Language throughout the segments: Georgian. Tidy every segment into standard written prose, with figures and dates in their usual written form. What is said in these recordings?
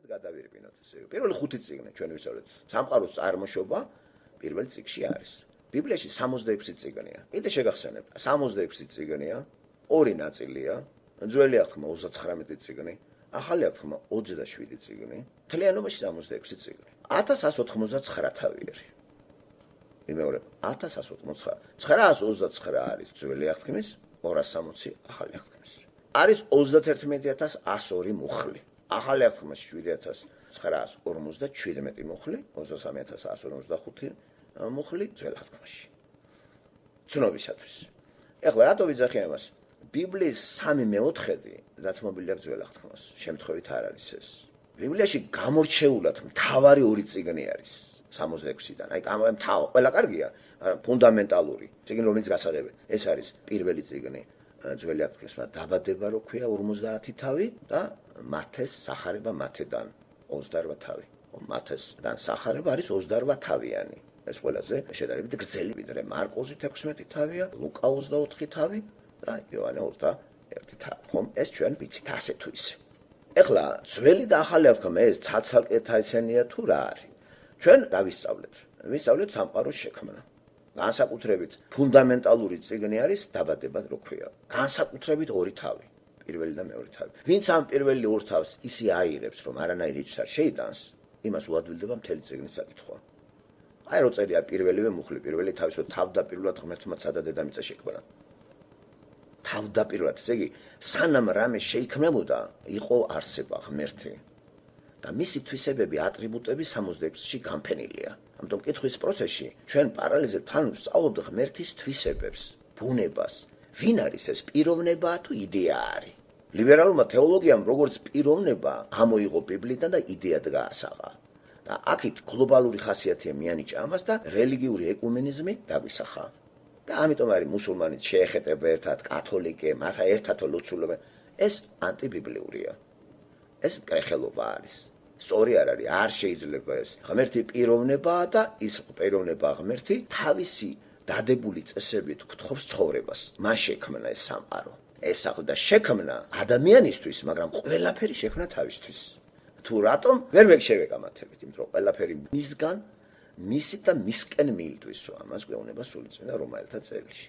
გადავირბინოთ ესე. პირველი 5 წიგნი ჩვენ ვისაუბრეთ. სამყაროს წარმოშობა პირველ წიგნში არის. ბიბლიაში 66 წიგნია. კიდე შეგახსენებთ, 66 წიგნია, ორი ნაწილია, ძველი აღთქმა 39 წიგნი, ახალი აღთქმა 27 წიგნი, მთლიანობაში 66 წიგნი. 1189 თავიერი. იმეორებ 1189. 929 არის ძველი აღთქმის, 260 ახალი აღთქმის. არის 31102 მუხლი. ახალი აღთქმის 7957 მუხლი, 23145 მუხლი ძველ აღთქმაში. ცნობისათვის. ეხლა რატო ვიძახი ამას? ბიბლიის 3/4 დათმობილი აქვს ძველ აღთქმას. შემთხვევით არ არის ეს. ბიბლიაში გამორჩეულად მთავარი ორი წიგნი არის 66-დან. აი ყველა კარგია, მაგრამ ფუნდამენტალური წიგნი რომელიც გასაღებია. ეს არის პირველი წიგნი ძველი აღთქმის, დაბადება რო ქვია 50 თავი და მათეს სახარება მათედან 28 თავი. მათესდან სახარება არის 28 თავიანი. ეს ყველაზე შედარებით გრძელი ვიდრე მარკოზი 16 თავია, ლუკა 24 თავი და იოანე 21 თავი. ხომ ეს ჩვენ ვიცით ასე თუ ისე. ეხლა ძველი და ახალი აღთქმა ეს ცალ-ცალკე ესენია თუ რა არის? ჩვენ რა ვისწავლეთ? ვისწავლეთ სამყაროს შექმნა. განსაკუთრებით ფუნდამენტალური წიგნი არის დაბადება რო ქვია. განსაკუთრებით ორი თავი, პირველი და მეორე თავი. ვინც ამ პირველი ორ თავს ისე აიღებს, რომ არანაირი ის არ შეიტანს, იმას უადვილდება მთელი წიგნის საკითხვა. აი რო წერია პირველივე მუხლი, პირველი თავის, რომ თავდაპირველად ღმერთმა ცადა დედამიწა შექმნა. თავდაპირველად, ესე იგი, სანამ რამე შეიქმნებოდა, იყო არსება ღმერთი. და მისი თვისებები, ატრიბუტები 66-ში განფენილია. ამიტომ კითხვის პროცესში ჩვენ პარალელიზებთ თან ვსწავლობთ ღმერთის თვისებებს, ბუნებას. ვინ არის ეს პიროვნება თუ იდეა არის? ლიბერალურმა თეოლოგიამ როგორც პიროვნება ამოიღო ბიბლიიდან და იდეად გაასაღა. და აქეთ გლობალური ხასიათია მიანიჭა ამას და რელიგიური ეკუმენიზმი დაგვისახა. და ამიტომ არის მუსულმანიც შეეხეტება ერთად, კათოლიკე, მათ ერთად ლოცულობენ. ეს ანტიბიბლიურია. ეს მკრეხელობა არის. სწორი არ არის, არ შეიძლება ეს. ღმერთი პიროვნებაა და ის პიროვნება ღმერთი თავისი დადებული წესებით გთხოვს ცხოვრებას. მან შექმნა ეს სამყარო. ეს ახლა შექმნა ადამიანისთვის, მაგრამ ყველაფერი შექმნა თავისთვის. თუ რატომ ვერ შევეკამათებით, იმიტომ რომ ყველაფერი მისგან, მისით და მისკენ მიიტვისო. ამას გვეუბნება სულიწმინდა რომაელთა წერილში.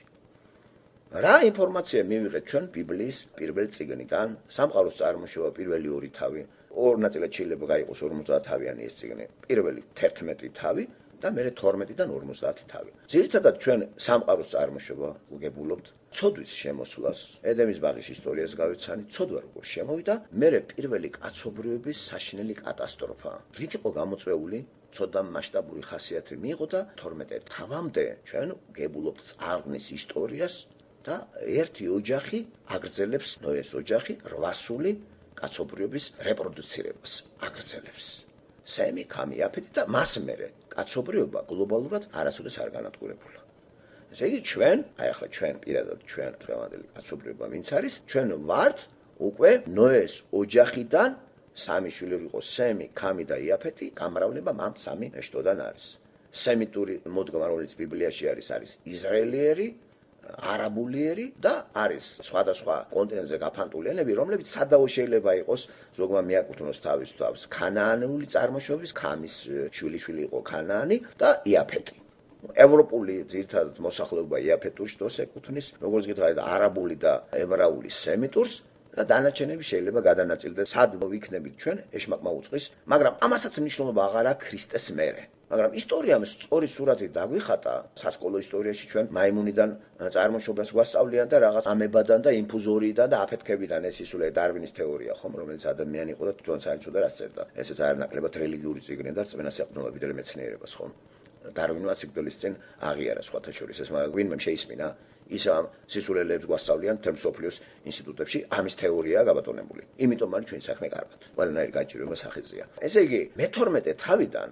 რა ინფორმაცია მივიღეთ ჩვენ ბიბლიის პირველ წიგნიდან? სამყაროს წარმოშობა პირველი ორი თავი. ორ ნაწილად შეიძლება გაიყოს 50 თავიანი ეს წიგნი. პირველი 11 თავი და მერე 12-დან 50 თავი. ძირითადად ჩვენ სამყაროს წარმოშობა ვგებულობთ ცოდვის შემოსვლას, ედემის ბაღის ისტორიას გავეცანი, ცოდვა როგორ შემოვიდა, მერე პირველი კაცობრიობის საშინელი კატასტროფა. რით იყო გამოწვეული? ცოდვა მასშტაბური ხასიათი მიიღო და 12 თავამდე ჩვენ ვგებულობთ წყარნის ისტორიას და ერთი ოჯახი აგრძელებს ნოეს ოჯახი 800 კაცობრიობის რეპროდუცირებას აგრძელებს. სემი, ქამი, იაფეთი და მას მერე კაცობრიობა გლობალურად არასოდეს არ განადგურებულა. ესე იგი ჩვენ, აი ახლა ჩვენ პირადად ჩვენ დღევანდელი კაცობრიობა ვინც არის, ჩვენ ვართ უკვე ნოეს ოჯახიდან სამი შვილი იყო სემი, ქამი და იაფეთი, გამრავლება ამ სამი ეშტოდან არის. სემიტური მოდგმა რომელიც ბიბლიაში არის ისრაელიერი, არაბულიერი და არის სხვადასხვა კონტინენტზე გაფანტული ენები, რომლებიც სადაო შეიძლება იყოს, ზოგმა მიაკუთვნოს თავის თავს ქანაანეული წარმოშობის, ქამის შვილი იყო ქანაანი და იაფეთი. ევროპული ძირითადად მოსახლეობა იაფეტურ შტოს ეკუთვნის, როგორც გითხარით, არაბული და ებრაული სემიტურს და დანარჩენები შეიძლება გადანაწილდეს. სად ვიქნებით ჩვენ ეშმაკმა უწყის, მაგრამ ამასაც მნიშვნელობა აღარ აქვს ქრისტეს მერე. მაგრამ ისტორიამ სწორი სურათი დაგვიხატა სასკოლო ისტორიაში ჩვენ მაიმუნიდან წარმოშობას გვასწავლიან და რაღაც ამებადან და ინფუზორიიდან და აფეთქებიდან ეს ისულე დარვინის თეორია ხომ რომელიც ადამიანი იყო და თვითონ საერთოდ არ წერდა. ესეც არანაკლებად რელიგიური წიგნი და რწმენას ეყრდნობა ვიდრე მეცნიერებას ხომ. დარვინმა სიკვდილის წინ აღიარა სხვათა შორის ეს მაგრამ ვინმე შეისმინა ის ამ სისულელებს გვასწავლიან თემ სოფლიოს ინსტიტუტებში ამის თეორია გაბატონებული. იმიტომ არის ჩვენი საქმე კარგად. ყველანაირი გაჭირვება სახეზეა. ესე იგი მე-12 თავიდან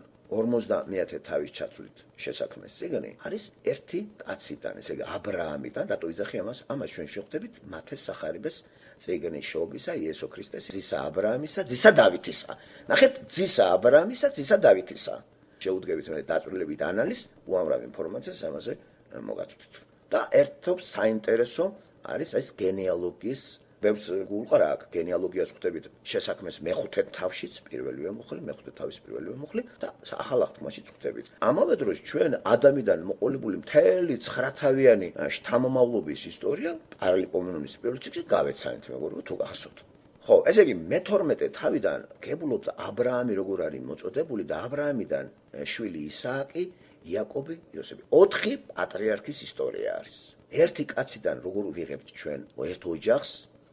50 თავის ჩათვლით შესაქმეს წიგნი არის ერთი კაციდან, ესე იგი აბრაამიდან, რატო ვიძახი ამას? ამას ჩვენ შევხვდებით მათეს სახარებეს წიგნის შობისა იესო ქრისტეს ძისა აბრაამისა, ძისა დავითისა. ნახეთ, ძისა აბრაამისა, ძისა დავითისა. შეუდგებით მე დაწვრილებით ანალიზს, უამრავ ინფორმაციას ამაზე მოგაწვდით. და ერთობს საინტერესო არის ეს გენეალოგიის ბევრს გულყარა აქ გენეალოგიას ხვდებით შესაქმეს მეხუთე თავშიც პირველივე მუხლი, მეხუთე თავის პირველივე მუხლი და ახალ აღთქმაშიც ხვდებით. ამავე დროს ჩვენ ადამიანიდან მოყოლებული მთელი 9-თავიანი შთამომავლობის ისტორია პარალიპომენონის პირველ ციკლში გავეცანით, მეგობრებო, თუ გახსოვთ. ხო, ესე იგი მე-12 თავიდან გებულობთ აბრაამი როგორ არის მოწოდებული და აბრაამიდან შვილი ისააკი, იაკობი, იოსები. 4 პატრიარქის ისტორია არის. ერთი კაციდან როგორ ვიღებთ ჩვენ ერთ ოჯახს,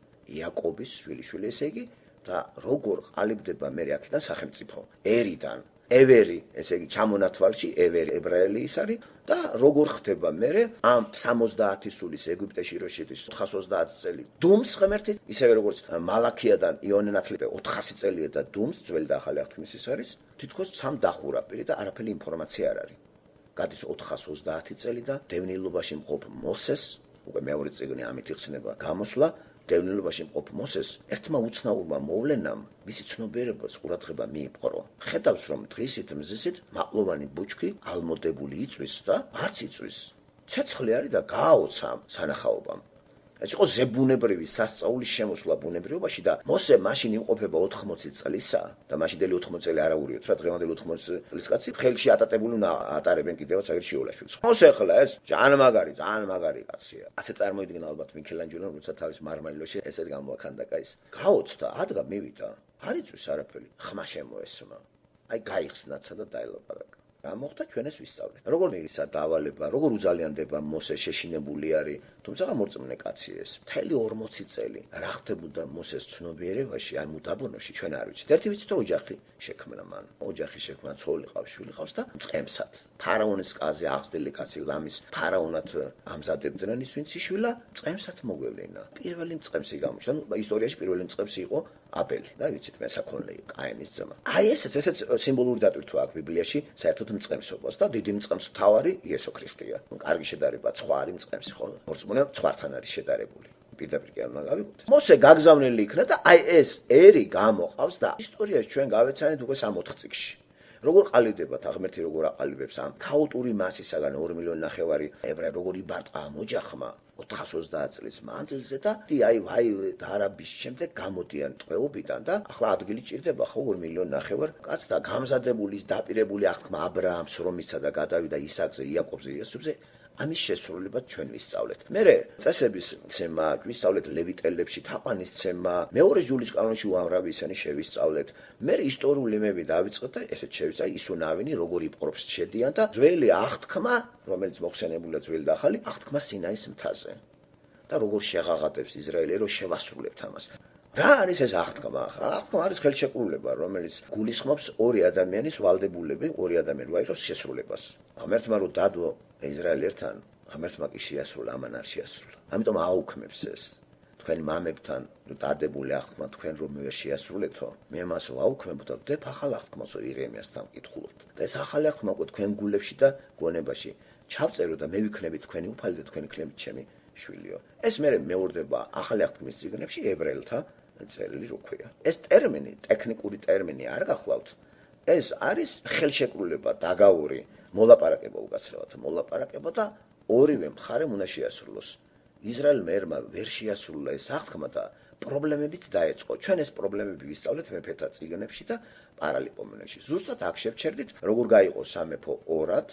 იაკობის შვილიშვილი, ესე იგი და როგორ ყალიბდება მე აქედან სახელმწიფო. ერიდან ევერი, ესე იგი ჩამონათვალში ევერი ებრაელი ის არის და როგორ ხდება მე ამ 70 სულის ეგვიპტეში რო შედის 430 წელი დუმს ღმერთი, ისევე როგორც მალაქიადან იონე ნათლიდან 400 წელია და დუმს ძველი და ახალი აღთქმის ის არის, თითქოს 3 დახურა პირი და არაფერი ინფორმაცია არ არის. გადის 430 წელი და დევნილობაში მყოფ მოსეს, უკვე მეორე წიგნი ამით იხსნება, გამოსვლა დევნილობაში მყოფ მოსეს ერთმა უცნაურმა მოვლენამ მისი ცნობიერებას ყურადღება მიიპყრო. ხედავს რომ დღისით მზისით მაყლოვანი ბუჩქი ალმოდებული იწვის და არც იწვის. ცეცხლი არის და გააოცა სანახაობამ. ეს იყო ზებუნებრივი სასწაულის შემოსვლა ბუნებრიობაში და მოსე მაშინ იმყოფება 80 წლისა და მაშინდელი 80 წელი არ აურიოთ რა დღევანდელი 80 წლის კაცი ხელში ატატებული უნდა ატარებენ კიდევაც აგერ შიოლაშვილს. მოსე ახლა ეს ძალიან მაგარი კაცია. ასე წარმოიდგინა ალბათ მიქელანჯელომ როცა თავის მარმარილოში ესეთ გამოაქანდა კაის. გაოცდა, ადგა მივიდა. არ იწვის არაფერი. ხმა შემოესმა. აი გაიხსნაცა და დაელაპარაკა. რა მოხდა ჩვენ ეს ვისწავლეთ. როგორ მიგისა დავალება, როგორ უზალიანდება მოსე შეშინებული არის, თუმცა მორწმუნე კაცი ეს. მთელი 40 წელი რა ხდებოდა მოსეს ცნობიერებაში, აი მუდაბონოში ჩვენ არ ვიცით. ერთი ვიცით რომ ოჯახი შექმნა მან. ოჯახი შექმნა, ცოლი ყავს, შვილი ყავს და მწყემსად. ფარაონის კაზე აღზრდილი კაცი ლამის ფარაონად ამზადებდნენ ის ვინც იშვილა, მწყემსად მოგვევლინა. პირველი მწყემსი გამოჩნდა, ისტორიაში პირველი მწყემსი იყო აბელი. და ვიცით მესაქონლე კაინის ძმა. აი ესეც სიმბოლური დატვირთვა აქვს ბიბლიაში, საერთოდ მწყემსობას და დიდი მწყემს მთავარი იესო ქრისტეა. კარგი შედარება ცხვარი მწყემსი ხო? მორწმუნე ცხვართან არის შედარებული. პირდაპირ კი არ უნდა გავიგოთ. მოსე გაგზავნილი იქნა და აი ეს ერი გამოყავს და ისტორიაში ჩვენ გავეცანით უკვე 60 წიგნში. როგორ ყალიბდებათ ღმერთი როგორ აყალიბებს ამ ქაოტური მასისაგან 2,5 მილიონი ებრაელი როგორ იბარტყა ამ ოჯახმა 430 წლის მანძილზე და აი დარაბის შემდეგ გამოდიან ტყვეობიდან და ახლა ადგილი ჭირდება ხო 2,5 მილიონი კაც და გამზადებული ის დაპირებული აღთქმა აბრაამს რომისა და გადავიდა ისააკზე, იაკობზე, იოსებზე ამის შესრულება ჩვენ ვისწავლეთ. მერე წესების ცემა, ვისწავლეთ ლევიტელებში თაყვანის ცემა, მეორე ჯულის კანონში უამრავი ისინი შევისწავლეთ. მერე ისტორიული იმები დავიწყეთ და ესეც შევისწავლეთ, ისუნავინი როგორ იპყრობს შედიან და ძველი აღთქმა, რომელიც მოხსენებულია ძველი და ახალი, აღთქმა სინაის მთაზე. და როგორ შეღაღადებს ისრაელი, რომ შევასრულებთ ამას. რა არის ეს აღთქმა? აღთქმა არის ხელშეკრულება, რომელიც გულისხმობს ორი ადამიანის ვალდებულები, ორი ადამიანი ვაიღებს შესრულებას. ღმერთმა რომ დადო ისრაელთან, ღმერთმა კი შეასრულა, ამან არ შეასრულა. ამიტომ აუქმებს ეს. თქვენი მამებთან დადებული აღთქმა თქვენ რომ ვერ შეასრულეთო, მე მას ვაუქმებთ და ვდებ ახალ აღთქმასო ირემიასთან ვკითხულობთ. და ეს ახალი აღთქმა უკვე თქვენ გულებში და გონებაში ჩავწერო და მე ვიქნები თქვენი უფალი და თქვენი ქლებით ჩემი შვილიო. ეს მე მეორდება ახალი აღთქმის წიგნებში ებრაელთა წერილი რო ქვია. ეს ტერმინი, ტექნიკური ტერმინი არ გახლავთ. ეს არის ხელშეკრულება, დაგავური, მოლაპარაკება უკაცრავად, მოლაპარაკება და ორივე მხარემ უნდა შეასრულოს. ისრაელმა ერმა ვერ შეასრულა ეს აღთქმა და პრობლემებიც დაეწყო. ჩვენ ეს პრობლემები ვისწავლეთ მეფეთა წიგნებში და პარალიპომენოში. ზუსტად აქ შევჩერდით, როგორ გაიყო სამეფო ორად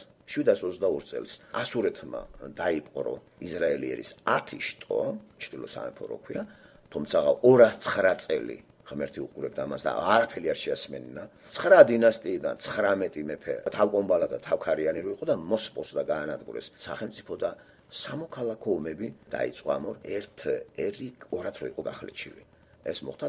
722 წელს ასურეთმა დაიპყრო ისრაელი ერის 10 შტო, ჩრდილო სამეფო რო ქვია, თუმცა 209 წელი ღმერთი უყურებდა ამას და არაფერი არ შეასმენინა. 9 დინასტიიდან 19 მეფე თავკომბალა და თავქარიანი რო იყო და მოსპოს და გაანადგურეს სახელმწიფო და სამოქალაქო ომები დაიწყო ამ ერთ ერი ორად რო იყო გახლეჩილი. ეს მოხდა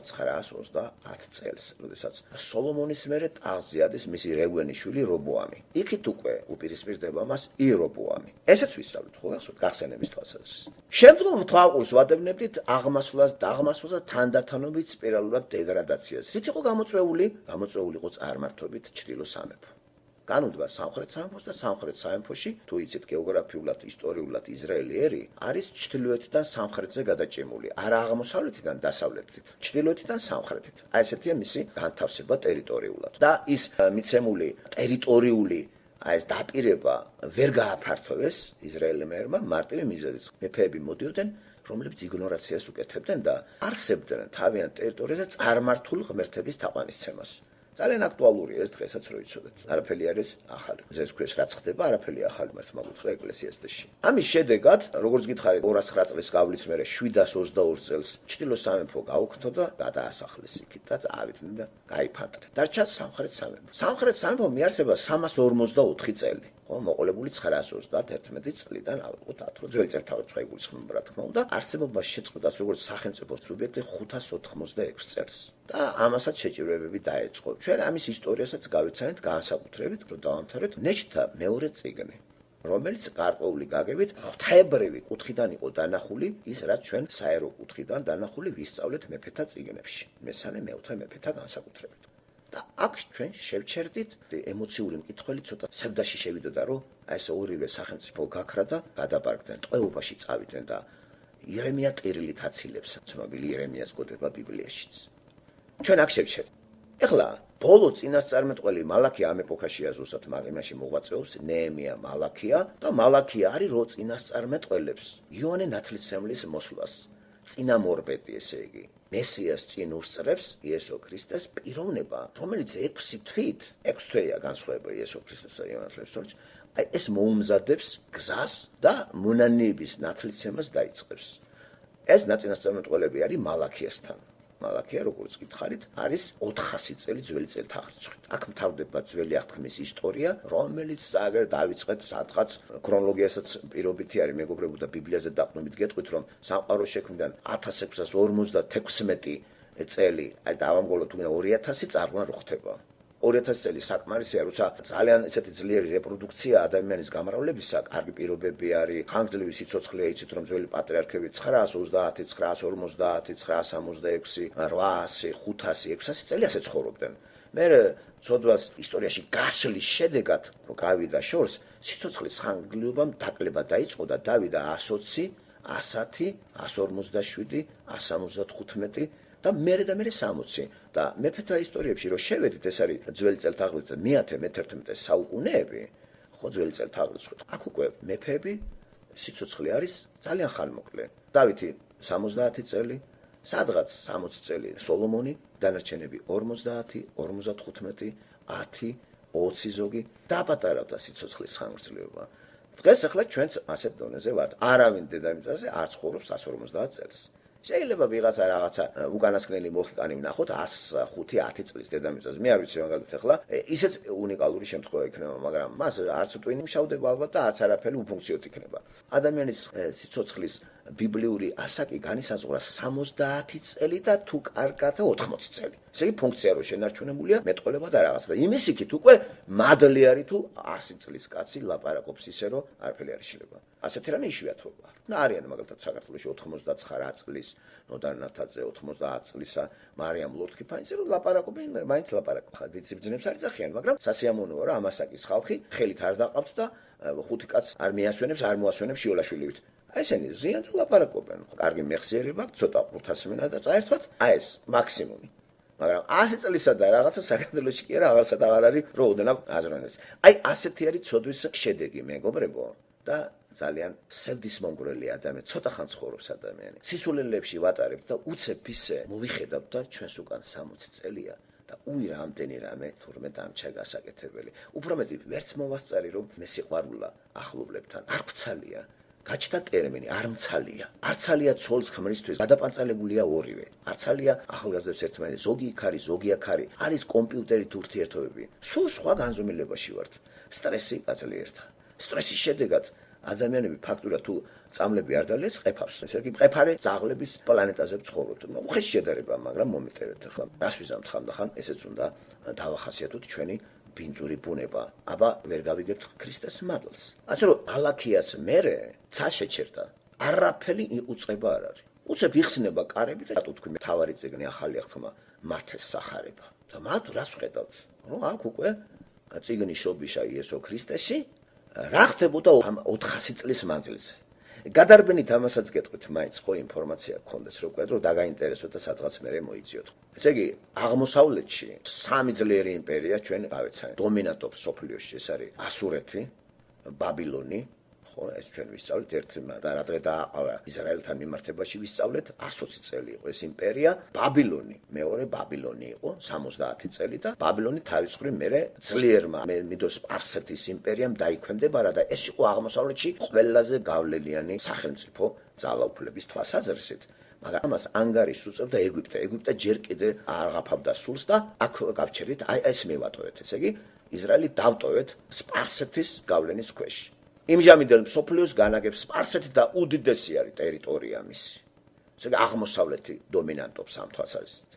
930 წელს, როდესაც სოლომონის მერე ტახტზე ადის მისი რეგვენი შვილი რობოამი. იქით უკვე უპირისპირდება მას ირობოამი. ესეც ვისწავლეთ, ხო გახსოვთ გახსენების თვალსაზრისით. შემდგომ თვალყურს ვადევნებდით აღმასვლას და თანდათანობით სპირალურად დეგრადაციას. რით იყო გამოწვეული იყო წარმართობით ჩრდილო სამეფო. განუდგა სამხრეთ სამეფოს და სამხრეთ სამეფოში, თუ იცით გეოგრაფიულად, ისტორიულად ისრაელი ერი არის ჩრდილოეთიდან სამხრეთზე გადაჭიმული, არა აღმოსავლეთიდან დასავლეთით, ჩრდილოეთიდან სამხრეთით. აი ესეთია მისი განთავსება ტერიტორიულად. და ის მიცემული ტერიტორიული აი ეს დაპირება ვერ გააფართოვეს ისრაელმა ერმა მარტივი მიზეზით. მეფეები მოდიოდნენ რომლებიც იგნორაციას უკეთებდნენ და არსებდნენ თავიანთ ტერიტორიაზე წარმართულ ღმერთების თაყვანისცემას. ძალიან აქტუალურია ეს დღესაც რო იცოდეთ. არაფერი არის ახალი. ეს ქვეს რაც ხდება, არაფერი ახალი მართლა მოგუთხრა ეკლესიასში. ამის შედეგად, როგორც გითხარით, 209 წლის გავლის მერე 722 წელს ჩრდილო სამეფო გაუქმდა და გადაასახლეს იქით და წავიდნენ და გაიფანტნენ. დარჩა სამხრეთ სამეფო. სამხრეთ სამეფო მიარსება 354 წელი. მოყოლებული 931 წლიდან ავიღოთ რომ ძველი წელთაღრიცხვა იგულისხმება რა თქმა უნდა არსებობაში შეწყვეტას როგორც სახელმწიფო სუბიექტი 586 წელს და ამასაც შეჭირვებები დაეწყო. ჩვენ ამის ისტორიასაც გავიცანეთ განსაკუთრებით რომ დავამთავრეთ ნეჩთა მეორე წიგნი რომელიც გარკვეული გაგებით ღვთაებრივი კუთხიდან იყო დანახული ის რაც ჩვენ საერო კუთხიდან დანახული ვისწავლეთ მეფეთა წიგნებში მესამე მეოთხე მეფეთა განსაკუთრებით. და აქ ჩვენ შევჩერდით ემოციური მკითხველი ცოტა სევდაში შევიდოდა რომ აი ეს ორივე სახელმწიფო გაქრა და გადაბარგდნენ ტყვეობაში წავიდნენ და იერემია ტირილით აცილებს ცნობილი იერემიას გოდება ბიბლიაშიც ჩვენ აქ შევჩერდით. ეხლა ბოლო წინასწარმეტყველი მალაქია ამ ეპოქაშია ზუსტად მაგიმაში მოღვაწეობს ნეემია მალაქია და მალაქია არის რო წინასწარმეტყველებს იოანე ნათლისმცემლის მოსვლას წინამორბედი ესე იგი მესიას წინ უსწრებს იესო ქრისტეს პიროვნება, რომელიც 6 თვით, 6 თვეა განსხვავება იესო ქრისტესა და იოანე ნათლისმცემლის, აი ეს მოუმზადებს გზას და მონანიების ნათლისმცემას დაიწყებს. ეს ნაწინასწარმეტყველები არის მალაქიასთან. მალაქია, როგორც გითხარით, არის 400 წელი ძველი წელთაღრიცხვით. აქ მთავრდება ძველი აღთქმის ისტორია, რომელიც აგერ დავიწყეთ სადღაც ქრონოლოგიასაც პირობითი არის მეგობრებო და ბიბლიაზე დაყრდნობით გეტყვით, რომ სამყაროს შექმნიდან 1656 წელი, აი დავამგოლოთ უნდა 2000 წარღვნა რო ხდება. 2000 წელი საკმარისია, როცა ძალიან ესეთი ძლიერი რეპროდუქცია ადამიანის გამრავლებისა, კარგი პირობები არის, ხანგრძლივი სიცოცხლეა, იცით რომ ძველი პატრიარქები 930, 950, 966, 800, 500, 600 წელი ასე ცხოვრობდნენ. მე ცოდვას ისტორიაში გასვლის შედეგად, რომ გავიდა შორს, სიცოცხლის ხანგრძლივობამ დაკლება დაიწყო და დავიდა 120, 110, 157, 175 და მერე 60 და მეფეთა ისტორიებში რო შევედით ეს არის ძველი წელთაღრიცხვით მე-11 საუკუნეები ხო ძველი წელთაღრიცხვით აქ უკვე მეფეები სიცოცხლე არის ძალიან ხანმოკლე დავითი 70 წელი სადღაც 60 წელი სოლომონი დანარჩენები 50 55 10 20 ზოგი დაპატარავდა სიცოცხლის ხანგრძლივობა დღეს ახლა ჩვენც ასეთ დონეზე ვართ არავინ დედამიწაზე არ ცხოვრობს 150 წელს შეიძლება ვიღაცა რაღაცა უკანასკნელი მოხიკანი ვნახოთ 105-10 წლის დედამიწაზე. მე არ ვიცი მაგალითად ახლა ისეც უნიკალური შემთხვევა იქნება, მაგრამ მას არც ტვინი მშავდება ალბათ და არც არაფერი უფუნქციოდ იქნება. ადამიანის სიცოცხლის ბიბლიური ასაკი განისაზღვრა 70 წელი და თუ კარგად 80 წელი. ესე იგი ფუნქცია რო შენარჩუნებულია მეტყოლება და რაღაც და იმის იქით უკვე მადლი არის თუ 100 წლის კაცი ლაპარაკობს ისე რომ არაფერი არ შეიძლება. ასეთი რამე იშვიათობა. და არიან მაგალითად საქართველოში 99 წლის ნოდარ ნათაძე 90 წლისა მარიამ ლორთქიფანიძე რომ ლაპარაკობენ მაინც ლაპარაკობენ დიდ სიბრძნეებს არ იძახიან მაგრამ სასიამოვნოა რომ ამასაკის ხალხი ხელით არ დაყავთ და ხუთი კაცს არ მიასვენებს არ მოასვენებს შიოლაშვილივით აი ესენი ზიან და ლაპარაკობენ კარგი მეხსიერება ცოტა ყურთასმენა და წაერთვათ აი ეს მაქსიმუმი მაგრამ 100 წლისა და რაღაცა საქართველოში კი არა აღარსად აღარ არის რომ ოდნავ აზროვნებს აი ასეთი არის ცოდვის შედეგი მეგობრებო და ძალიან სევდისმომგვრელი ადამიანი, ცოტა ხანს ცხოვრობს ადამიანი. სისულელებში ვატარებთ და უცებ ისე მოვიხედავთ და ჩვენს უკან 60 წელია და უი რამდენი რამე თურმე დამჩა გასაკეთებელი. უფრო მეტი ვერც მოვასწარი რომ მე სიყვარულა ახლობლებთან არ გცალია. გაჩნდა ტერმინი არ მცალია. არცალია ცოლს ქმრისთვის გადაპანწალებულია ორივე. არცალია ახალგაზრდებს ერთმანეთს ზოგი იქ არის, ზოგი აქ არის. არის კომპიუტერით ურთიერთობები. სულ სხვა განზომილებაში ვართ. სტრესი გაძლიერდა. სტრესის შედეგად ადამიანები ფაქტურად თუ წამლები არ დალიეს ყეფავს. ესე იგი ყეფარე ძაღლების პლანეტაზე ცხოვრობთ. უხეში შედარება, მაგრამ მომიტევეთ ახლა. რას ვიზამთ ხანდახან, ესეც უნდა დავახასიათოთ ჩვენი ბინძური ბუნება. აბა ვერ გავიგებთ ქრისტეს მადლს. ასე რომ ალაქიას მერე ცა შეჩერდა. არაფერი უწყება არ არის. უცებ იხსნება კარები და რატო თქვი თავარი წიგნი ახალი აღთქმა მართეს სახარება. და მათ რას ვხედავთ? რომ აქ უკვე წიგნი შობიშა იესო ქრისტესი რა ხდებოდა 400 წლის მანძილზე. გადარბენით ამასაც გეტყვით მაინც ხო ინფორმაცია გქონდეს რომ დაგაინტერესოთ და სადღაც მერე მოიძიოთ. ესე იგი აღმოსავლეთში სამი ძლიერი იმპერია ჩვენ გავეცანით. დომინანტობს სოფლიოში ეს არის ასურეთი, ბაბილონი, ხო ხო, ეს ჩვენ ვისწავლეთ ერთმა და რა დღე დააყარა ისრაელთან მიმართებაში ვისწავლეთ 120 წელი იყო ეს იმპერია, ბაბილონი, მეორე ბაბილონი იყო 70 წელი და ბაბილონი თავის მხრივ მერე ძლიერმა მედოს სპარსეთის იმპერიამ დაიქვემდებარა და ეს იყო აღმოსავლეთში ყველაზე გავლენიანი სახელმწიფო ძალაუფლების თვალსაზრისით. მაგრამ ამას ანგარიშს უწევდა ეგვიპტე. ეგვიპტე ჯერ კიდე არ აღაფავდა სულს და აქ გავჩერდით, აი ეს მივატოვეთ. ესე იგი, ისრაელი დავტოვეთ სპარსეთის გავლენის ქვეშ. იმჟამინდელ მსოფლიოს განაგებს სპარსეთი და უდიდესი არის ტერიტორია მისი. ესე იგი, აღმოსავლეთი დომინანტობს ამ თვალსაზრისით.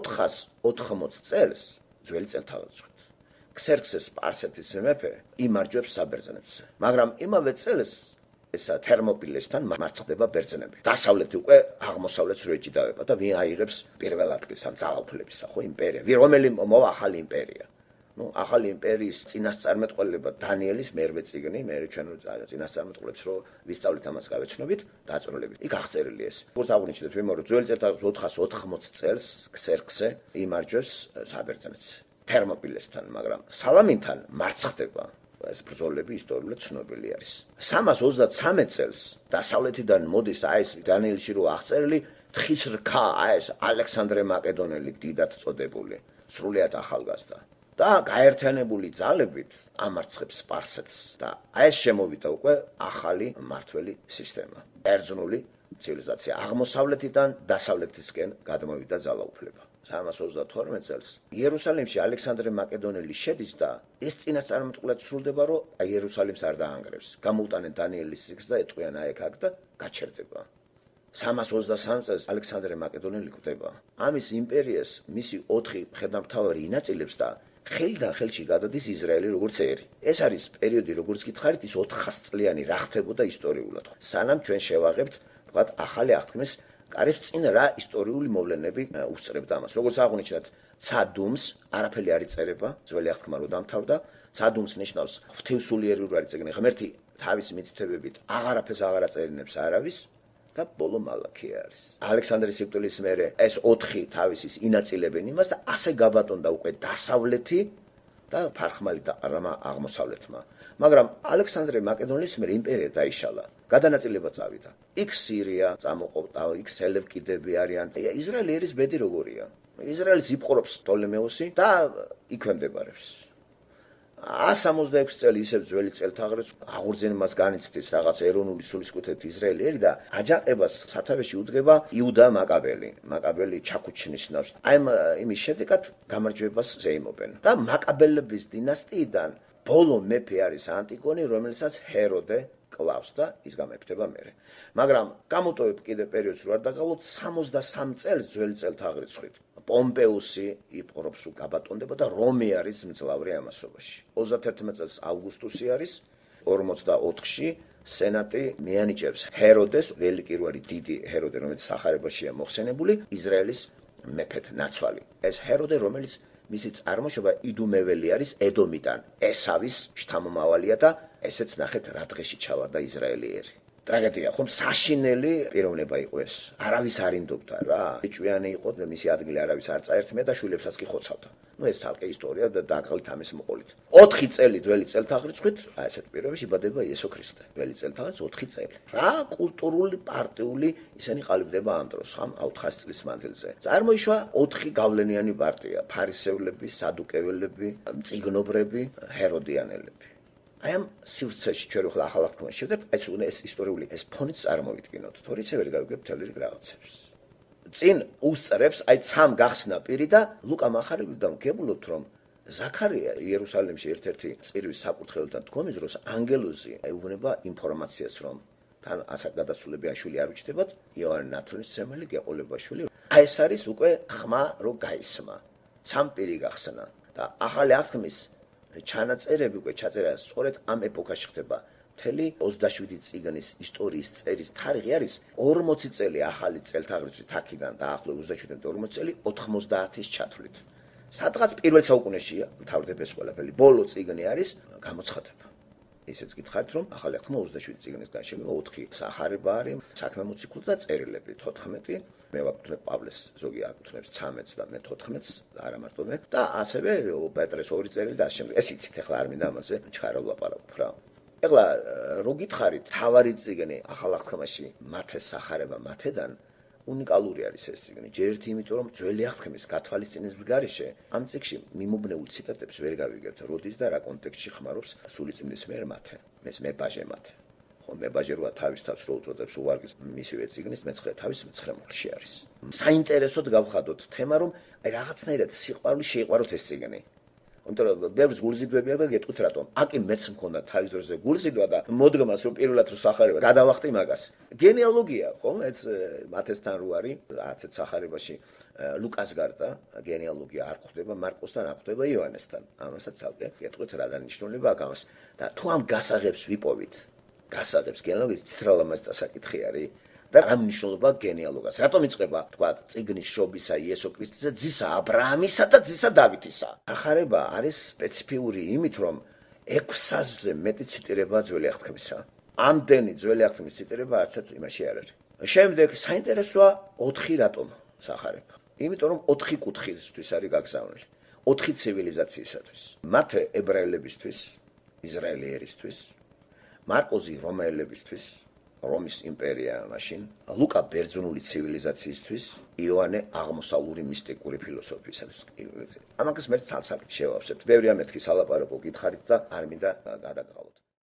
480 წელს ძველი წელთაღრიცხვით. ქსერქსეს სპარსეთის მეფე იმარჯვებს საბერძნეთს. მაგრამ იმავე წელს ესა თერმოპილესთან მარცხდება ბერძნები. დასავლეთი უკვე აღმოსავლეთს რო ეჭიდავება და ვინ აიღებს პირველ ადგილს ამ ძალაუფლებისა, ხო, იმპერია. რომელი მოვა ახალი იმპერია. ახალი იმპერიის წინასწარმეტყველება დანიელის მერვე წიგნი, მე ჩვენ წინასწარმეტყველებს რო ვისწავლით ამას გავეცნობით, დაწვრილებით. იქ აღწერილი ეს. როგორც აღნიშნეთ, ვიმეორო ძველი წელთაღრიცხვის 480 წელს ქსერქსე იმარჯვებს საბერძნეთს თერმოპილესთან, მაგრამ სალამინთან მარცხდება. ეს ბრძოლები ისტორიულად ცნობილი არის. 333 წელს დასავლეთიდან მოდის ეს დანიელში რო აღწერილი თხის რქა, ეს ალექსანდრე მაკედონელი დიდად წოდებული, სრულიად ახალგაზრდა. და გაერთიანებული ძალებით ამარცხებს სპარსეთს და ეს შემოვიდა უკვე ახალი მმართველი სისტემა. ბერძნული ცივილიზაცია აღმოსავლეთიდან დასავლეთისკენ გადმოვიდა ძალაუფლება. 332 წელს იერუსალიმში ალექსანდრე მაკედონელი შედის და ეს წინასწარმეტყველად სრულდება, რომ იერუსალიმს არ დაანგრევს. გამოუტანენ დანიელის სიგს და ეტყვიან აქ და გაჩერდება. 323 წელს ალექსანდრე მაკედონელი კვდება. ამის იმპერიას მისი 4 მხედართმთავარი ინაწილებს და ხელიდან ხელში გადადის ისრაელი როგორც ერი. ეს არის პერიოდი, როგორც გითხარით, ის 400 წლიანი რა ხდებოდა ისტორიულად. სანამ ჩვენ შევაღებთ, ვთქვათ, ახალი აღთქმის კარებს წინ რა ისტორიული მოვლენები უსწრებდა ამას. როგორც აღნიშნეთ, ცადუმს არაფერი არ იწერება, ძველი აღთქმა რო დამთავრდა, ცადუმს ნიშნავს ღვთივსულიერი რო არის წიგნი, ღმერთი თავის მითითებებით აღარაფერს აღარ აწერინებს არავის და ბოლო მალაქი არის. ალექსანდრის სიკვდილის მერე ეს 4 თავისის ინაწილებენ იმას და ასე გაბატონდა უკვე დასავლეთი და ფარხმალი დაყრმა აღმოსავლეთმა. მაგრამ ალექსანდრე მაკედონელის მერე იმპერია დაიშალა. გადანაწილება წავიდა. იქ სირია წამოყობდა, იქ სელევკიდები არიან. ისრაელი ერის ბედი როგორია? ისრაელს იპყრობს პტოლემეოსი და იქვემდებარებს. 166 წელი ისევ ძველი წელთაღრიცხვი აღორძინებას მას განიცდის რაღაც ეროვნული სულისკვეთით ისრაელი ერი და აჯანყებას სათავეში უდგება იუდა მაკაბელი. მაკაბელი ჩაქუჩნის ნავს. აი იმის შედეგად გამარჯვებას ზეიმობენ. და მაკაბელების დინასტიიდან ბოლო მეფე არის ანტიგონე, რომელსაც ჰეროდე კლავს და ის გამეფდება მერე. მაგრამ გამოტოვებ კიდე პერიოდს რო არ დაგავლოთ 63 წელს ძველი წელთაღრიცხვით. პომპეუსი იპყრობს გაბატონდება და რომი არის მძლავრი ამასობაში. 31 წელს ავგუსტუსი არის 44-ში სენატი მიანიჭებს ჰეროდეს, ველიკი რო არის დიდი ჰეროდე, რომელიც სახარებაშია მოხსენებული, ისრაელის მეფედ ნაცვალი. ეს ჰეროდე, რომელიც მისი წარმოშობა იდუმეველი არის ედომიდან, ესავის შთამომავალია და ესეც ნახეთ რა დღეში ჩავარდა ისრაელიერი. ტრაგედია, ხომ საშინელი პიროვნება იყო ეს. არავის არ ინდობდა რა. ეჭვიანი იყო, მისი ადგილი არავის არ წაერთმია და შვილებსაც კი ხოცავდა. ეს ცალკე ისტორია და დაახლოებით ამის მოყოლით. 4 წელი ძველი წელთაღრიცხვით, აი ესეთ პირობებში იბადება იესო ქრისტე. ძველი წელთაღრიცხვით 4 წელი. რა კულტურული, პარტიული ისინი ყალიბდება ამ დროს, ხამ 400 წლის მანძილზე. წარმოიშვა 4 გავლენიანი პარტია: ფარისევლები, სადუკეველები, მწიგნობრები, ჰეროდიანელები. აი ამ სივრცეში ჩვენ ახლა ახალ აღთქმას შევდეთ, ეს ისტორიული ეს ფონიც წარმოვიდგინოთ, თორე ისე ვერ გავიგებ მთელი რაღაცებს. წინ უსწრებს აი ცამ გახსნა პირი და ლუკა მახარებიდან ვგებულობთ, რომ ზაქარია იერუსალიმში ერთ-ერთი წირვის საკურთხეველთან დგომის დროს ანგელოზი ეუბნება ინფორმაციას, რომ თან ასაკ გადასულებიან შვილი არ უჩნდებათ, იოანე ნათლისმცემელი გეყოლება შვილი. აი ეს არის უკვე ხმა რო გაისმა. ცამ პირი გახსნა და ახალი აღთქმის ჩანაწერები უკვე ჩაწერა სწორედ ამ ეპოქაში ხდება. მთელი 27 წიგნის ისტორიის წერის თარიღი არის 40 წელი ახალი წელთაღრიცხვით აქედან დაახლოებით 27-მდე 40 წელი 90-ის ჩათვლით. სადღაც პირველ საუკუნეშია მთავრდება ეს ყველაფერი. ბოლო წიგნი არის გამოცხადება. ისეც გითხარით, რომ ახალი აღთქმა 27 წიგნისგან შეგვიძლია 4 სახარება არის, საქმე მოციქული და წერილები 14. მე ვაკუთვნებ პავლეს, ზოგი აკუთვნებს 13-ს და მე 14-ს, არა მარტო მე და ასევე პეტრეს 2 წერილი და ამ შემდეგ. ეს იცით, ახლა არ მინდა ამაზე ჩხარა ვლაპარაკობ რა. ეხლა რო გითხარით, თავარი წიგნი ახალ აღთქმაში მათეს სახარება მათედან უნიკალური არის ეს წიგნი. ჯერ ერთი იმიტომ, რომ ძველი აღთქმის გათვალისწინების გარეშე ამ წიგნში მიმობნეულ ციტატებს ვერ გავიგებთ, როდის და რა კონტექსტში ხმარობს სულიწმინდის მიერ მათე. ეს მებაჟე მათე. ხო, მებაჟე როა თავის თავს რო უწოდებს უვარგის მისივე წიგნის მეცხრე თავის მცხრემულში არის. საინტერესოდ გავხადოთ თემა, რომ აი რაღაცნაირად სიყვარული შეიყვაროთ ეს წიგნი. იმიტომ რომ ბევრს გულზიდვები აქვს და გეტყვით რატომ. აკი მეც მქონდა თავის დროზე გულზიდვა და მოდგმას რომ პირველად რო სახარება გადავახტი მაგას. გენეალოგია, ხო? ეს მათესთან რო არის, არცეთ სახარებაში ლუკას გარდა გენეალოგია არ ხვდება მარკოსთან, არ ხვდება იოანესთან. ამასაც ცალკე გეტყვით რა დანიშნულება აქვს ამას. და თუ ამ გასაღებს ვიპოვით, გასაღებს გენეალოგიის ცხრალამაც წასაკითხი არის. და რა მნიშვნელობა გენეალოგას? რატომ იწყება, თქვა, წიგნის შობისა იესო ქრისტესა, ძისა ა ブラ ამისა და ძისა დავითისა? სახარება არის სპეციფიური იმით, რომ 600-ზე მეტი ციტირება ძველი აღთქმისა. ამდენი ძველი აღთქმის ციტირება არცეთ იმაში არ არის. შემდეგ საინტერესოა 4 რატომ სახარება? იმიტომ რომ 4 კუთხისთვის არის გაგზავნილი. 4 ცივილიზაციისათვის. მათე ებრაელებისთვის, ისრაელიერისთვის, მარკოზი რომაელებისთვის, რომის იმპერია მაშინ, ლუკა ბერძნული ცივილიზაციისთვის, იოანე აღმოსავლური მისტიკური ფილოსოფიისათვის. ამაგას მე ცალ-ცალკე შევავსებთ. ბევრი ამეთქი სალაპარაკო გითხარით და არ მინდა გადაგყავოთ.